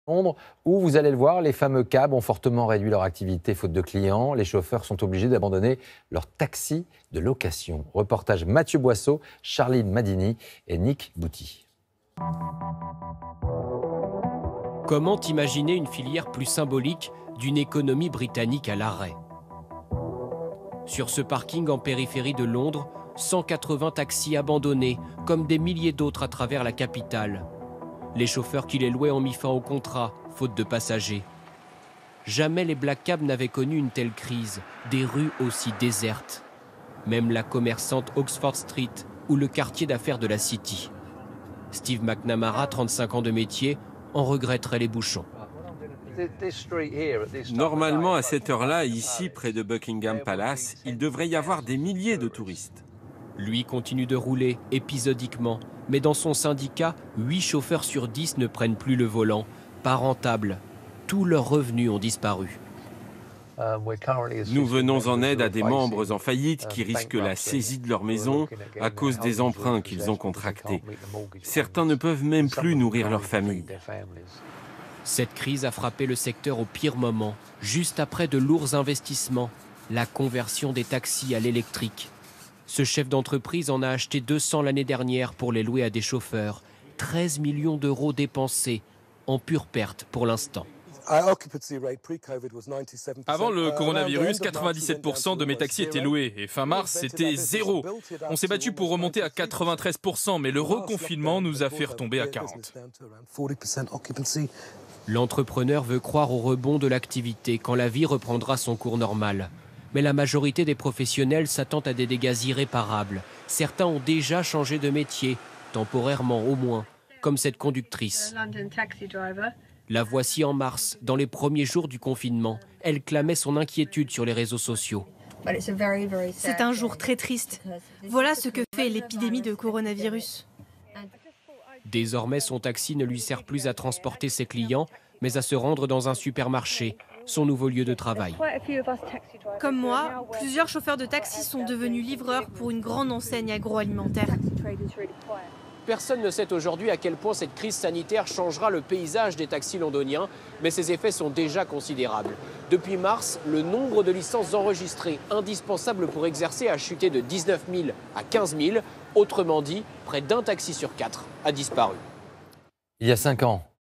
Londres, où vous allez le voir, les fameux cabs ont fortement réduit leur activité faute de clients. Les chauffeurs sont obligés d'abandonner leur taxi de location. Reportage Mathieu Boisseau, Charline Madini et Nick Bouty. Comment imaginer une filière plus symbolique d'une économie britannique à l'arrêt? Sur ce parking en périphérie de Londres, 180 taxis abandonnés, comme des milliers d'autres à travers la capitale. Les chauffeurs qui les louaient ont mis fin au contrat, faute de passagers. Jamais les Black Cabs n'avaient connu une telle crise, des rues aussi désertes. Même la commerçante Oxford Street ou le quartier d'affaires de la City. Steve McNamara, 35 ans de métier, en regretterait les bouchons. Normalement, à cette heure-là, ici, près de Buckingham Palace, il devrait y avoir des milliers de touristes. Lui continue de rouler épisodiquement, mais dans son syndicat, 8 chauffeurs sur 10 ne prennent plus le volant. Pas rentable. Tous leurs revenus ont disparu. Nous venons en aide à des membres en faillite qui risquent la saisie de leur maison à cause des emprunts qu'ils ont contractés. Certains ne peuvent même plus nourrir leur famille. Cette crise a frappé le secteur au pire moment, juste après de lourds investissements, la conversion des taxis à l'électrique. Ce chef d'entreprise en a acheté 200 l'année dernière pour les louer à des chauffeurs. 13 millions d'euros dépensés, en pure perte pour l'instant. Avant le coronavirus, 97% de mes taxis étaient loués et fin mars, c'était 0. On s'est battu pour remonter à 93%, mais le reconfinement nous a fait retomber à 40%. L'entrepreneur veut croire au rebond de l'activité quand la vie reprendra son cours normal. Mais la majorité des professionnels s'attendent à des dégâts irréparables. Certains ont déjà changé de métier, temporairement au moins, comme cette conductrice. La voici en mars, dans les premiers jours du confinement. Elle clamait son inquiétude sur les réseaux sociaux. C'est un jour très triste. Voilà ce que fait l'épidémie de coronavirus. Désormais, son taxi ne lui sert plus à transporter ses clients, mais à se rendre dans un supermarché, son nouveau lieu de travail. Comme moi, plusieurs chauffeurs de taxi sont devenus livreurs pour une grande enseigne agroalimentaire. Personne ne sait aujourd'hui à quel point cette crise sanitaire changera le paysage des taxis londoniens, mais ses effets sont déjà considérables. Depuis mars, le nombre de licences enregistrées indispensables pour exercer a chuté de 19 000 à 15 000. Autrement dit, près d'un taxi sur 4 a disparu. Il y a 5 ans,